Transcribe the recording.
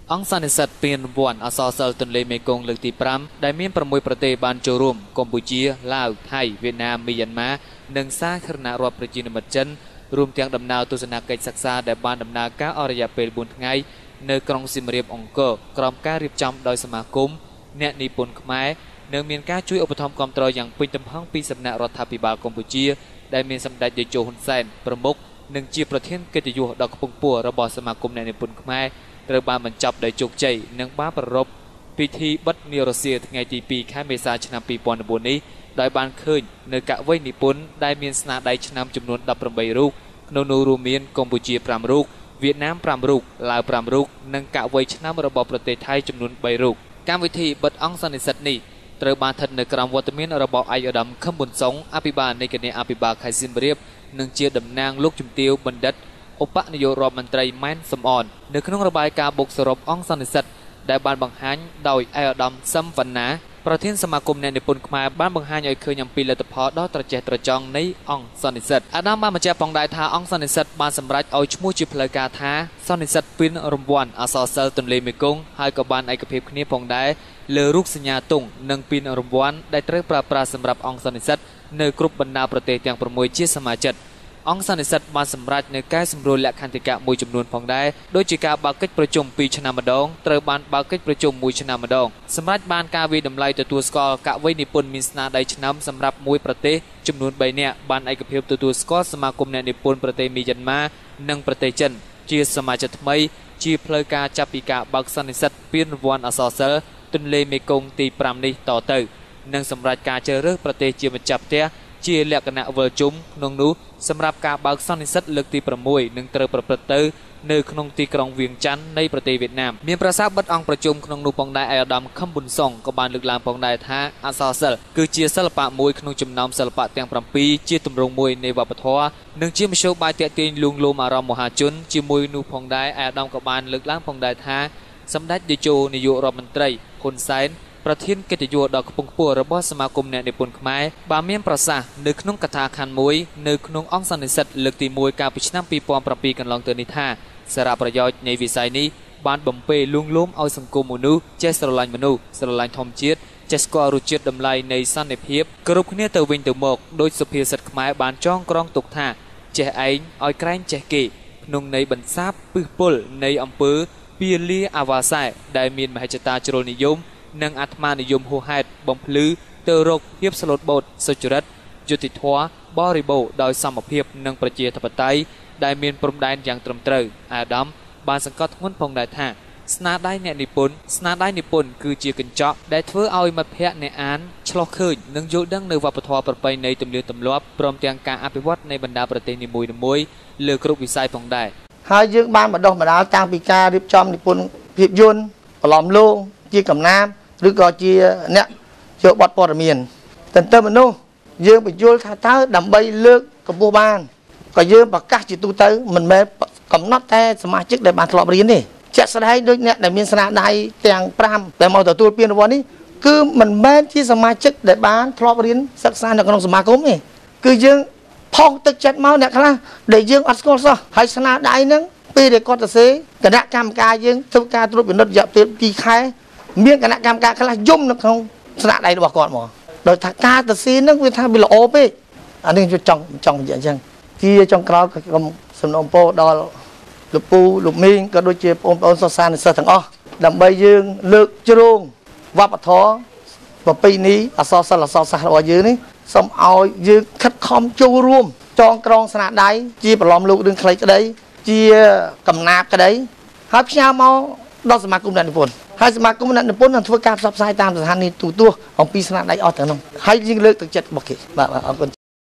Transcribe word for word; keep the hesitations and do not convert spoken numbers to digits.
អង្គសន្និសីទពានរង្វាន់អក្សរសិល្ប៍ទន្លេមេគង្គលើកទីប្រាំដែលមានប្រាំមួយប្រទេសបានចូលរួមកម្ពុជាឡាវថៃវៀតណាមមីយ៉ាន់ម៉ានិងសាធារណរដ្ឋប្រជាមានិតចិនរួមទាំងដំណើរទស្សនកិច្ចសិក្សាដែលបានដំណើរការអស់រយៈពេលបួនថ្ងៃនៅក្រុងសៀមរាបអង្គរក្រោមការរៀបចំដោយសមាគមអ្នកនិពន្ធខ្មែរនិងមានការជួយឧបត្ថម្ភគាំទ្រយ៉ាងពេញទំហឹងពីសំណាក់រដ្ឋាភិបាលកម្ពុជាដែលមានសម្ដេចតេជោហ៊ុនសែនប្រមុខនិងជាប្រធានកិត្តិយសដ៏ខ្ពង់ខ្ពស់របស់សមាគមអ្នកនិពន្ធខ្មែរត្រូវបានបញ្ចប់ដោយជោគជ័យនិងបានប្រារព្ធពិធីបិទនារសៀលថ្ងៃទីពីរខែមេសាឆ្នាំពីរពាន់បួននេះដោយបានឃើញនៅកវីនិពន្ធដែលមានស្នាដៃឆ្នាំចំនួនដប់ប្រាំបីរូបក្នុងនោះរួមមានកម្ពុជាប្រាំរូបវៀតណាមប្រាំរូបឡាវប្រាំរូបនិងកវីឆ្នាំរបស់ប្រទេសថៃចំនួនបីរូបកម្មវិធីបិទអង្គសន្និសីទនេះត្រូវបានស្ថិតនៅក្រោមវត្តមានរបស់ឯកឧត្តមខឹមប៊ុនសុងអភិបាលនៃគណៈអភិបាលខេត្តសៀមរាបនិងជាតំណាងលោកជំទាវបណ្ឌិតឧបនាយករដ្ឋមន្ត្រីម៉ែនសំអននៅក្នុងរបាយការណ៍បុកសរុបអង្គសន្និសីទដែលបានបង្ហាញដោយឯកឧត្តមសឹមវណ្ណាប្រធានសមាគមអ្នកនិពន្ធខ្មែរបានបង្ហាញឲ្យឃើញអំពីលទ្ធផលដ៏ត្រចះត្រចង់នៃអង្គសន្និសីទអាដាមបានបញ្ជាក់ផងដែរថាអង្គសន្និសីទបានសម្រេចឲ្យឈ្មោះជាផ្លូវការថាសន្និសីទពានរង្វាន់អក្សរសិល្ប៍ទន្លេមេគង្គហើយក៏បានឯកភាពគ្នាផងដែរលើរូបសញ្ញាទង់និងពានរង្វាន់ដែលត្រូវប្រើប្រាស់សម្រាប់អង្គសន្និសីទនៅគ្រប់បណ្ដាប្រទេសទាំងប្រាំមួយជាសមាជិកអង្គសន្និសីទបានសម្រេចនៅការសម្រួលលក្ខន្តិកៈមួយចំនួនផងដែរដូចជាការបើកកិច្ចប្រជុំពីរឆ្នាំម្ដងត្រូវបានបើកកិច្ចប្រជុំមួយឆ្នាំម្ដងសម្រាប់បានការវិតម្លៃទទួលស្គាល់កវីនិពន្ធមានស្នាដៃឆ្នាំសម្រាប់មួយប្រទេសចំនួនបីនាក់បានឯកភាពទទួលស្គាល់សមាគមអ្នកនិពន្ធប្រទេសមីយ៉ាន់ម៉ានិងប្រទេសចិនជាសមាជិកថ្មីជាផ្លូវការចាប់ពីការបើកសន្និសីទពានរង្វាន់អក្សរសិល្ប៍ទន្លេមេគង្គទីប្រាំនេះតទៅនិងសម្រាប់ការជ្រើសរើសប្រទេសជាម្ចាស់ផ្ទះជាលក្ខណៈវិលជុំក្នុងនោះសម្រាប់ការបើកសន្និសីទលើកទីប្រាំមួយនឹងត្រូវប្រព្រឹត្តទៅនៅក្នុងទីក្រុងវៀងច័ន្ទនៃប្រទេសវៀតណាមមានប្រសាសន៍បិទអង្គប្រជុំក្នុងនោះផងដែរឯកឧត្តមខឹមប៊ុនសុងក៏បានលើកឡើងផងដែរថាអក្សរសិល្ប៍គឺជាសិល្បៈមួយក្នុងចំណោមសិល្បៈទាំងប្រាំពីរជាទម្រង់មួយនៃវប្បធម៌និងជាមធ្យោបាយទាក់ទាញលួងលោមអារម្មណ៍មហាជនជាមួយនោះផងដែរឯកឧត្តមក៏បានលើកឡើងផងដែរថាសម្ដេចតេជោនាយករដ្ឋមន្ត្រីហ៊ុនសែនប្រធានកិត្តិយសដ៏ខ្ពង់ខ្ពស់របស់សមាគមអ្នកនិពន្ធខ្មែរបានមានប្រសាសន៍នៅក្នុងកថាខណ្ឌមួយនៅក្នុងអង្គសន្និសីទលើកទីមួយកាលពីឆ្នាំពីរពាន់ប្រាំពីរកន្លងទៅនេះថាសារៈប្រយោជន៍នៃវិស័យនេះបានបំពេលួងលោមឲ្យសង្គមមនុស្សចេះស្រឡាញ់មនុស្សស្រឡាញ់ធម្មជាតិចេះស្គាល់រសជាតិតម្លៃនៃសន្តិភាពគ្រប់គ្នាទៅវិញទៅមកដោយសុភាសិតខ្មែរបានចងក្រងទុកថាចេះឯងឲ្យក្រែងចេះគេក្នុងន័យបន្សាបពឹសពុលនៃអំពើពាលាអាវ៉ាសែដែលមានមហិច្ឆតាជ្រុលនិយមនិងអាត្មានិយមហួសហេតុបំភ្លឺទៅរកភាពស្លូតបូតសុចរិតយុត្តិធម៌បរិបូរដោយសមភាពនិងប្រជាធិបតេយ្យដែលមានព្រំដែនយ៉ាងត្រឹមត្រូវអាដាមបានសង្កត់ធ្ងន់ផងដែរថាស្នាដៃអ្នកនិពន្ធស្នាដៃនិពន្ធគឺជាកញ្ចក់ដែលធ្វើឲ្យមិត្តភ័ក្តិអ្នកអានឆ្លោះឃើញនិងយល់ដឹងនៅវប្បធម៌ប្រពៃណីទំនៀមទម្លាប់ព្រមទាំងការអភិវឌ្ឍនៃបណ្ដាប្រទេសនីមួយៗលើគ្រប់វិស័យផងដែរហើយយើងបានបណ្ដុះបណ្ដាលតាំងពីការរៀបចំនិពន្ធភាពយន្តប្រឡំលោងជាកំណាព្យឬក៏ជាអ្នកយកបទព័ត៌មានទន្ទឹមមនុស្សយើងបញ្យល់ថាតើដើម្បីលើកកម្ពស់បានក៏យើងប្រកាសជាទូទៅមិនមែនកំណត់តែសមាជិកដែលបានធ្លាប់រៀនទេជាក់ស្ដែងដូចអ្នកដែលមានស្នាដៃទាំងប្រាំដែលមកទទួលពានរង្វាន់នេះគឺមិនមែនជាសមាជិកដែលបានធ្លាប់រៀនសិក្សានៅក្នុងសមាគមទេគឺយើងផុសទឹកចិត្តមកអ្នកខ្លះដែលយើងអត់ស្គាល់សោះហើយស្នាដៃហ្នឹងពេលដែលគាត់ទៅសេគណៈកម្មការយើងធ្វើការត្រួតពិនិត្យរយៈពេលពីរខែមានគណៈកម្មការខ្លះយំនៅក្នុងស្នាដៃរបស់គាត់មកដោយថាការទៅស៊ីហ្នឹងវាថាវាល្អពេកអានេះវាចង់ចង់និយាយអញ្ចឹងជាចុងក្រោយខ្ញុំសំណូមពរដល់លោកពូលោកមីងក៏ដូចជាបងប្អូនសិស្សានុសិស្សទាំងអស់ដើម្បីយើងលើកជ្រងវប្បធម៌ប្រពៃណីអក្សរសិល្ប៍អក្សរសាស្ត្ររបស់យើងនេះសូមឲ្យយើងខិតខំចូលរួមចងក្រងស្នាដៃជាប្រឡំលោករឿងខ្លីក្តីជាកំណាព្យក្តីហើយផ្ញើមកដល់សមាគមអ្នកនិពន្ធហើយសមាគមអ្នកនិពន្ធនឹងធ្វើការផ្សព្វផ្សាយតាមស្ថានីយទូទស្សន៍អំពីស្នាដៃអស់ទាំងនោះហើយយើងលើកទឹកចិត្តរបស់គេបាទអរគុណ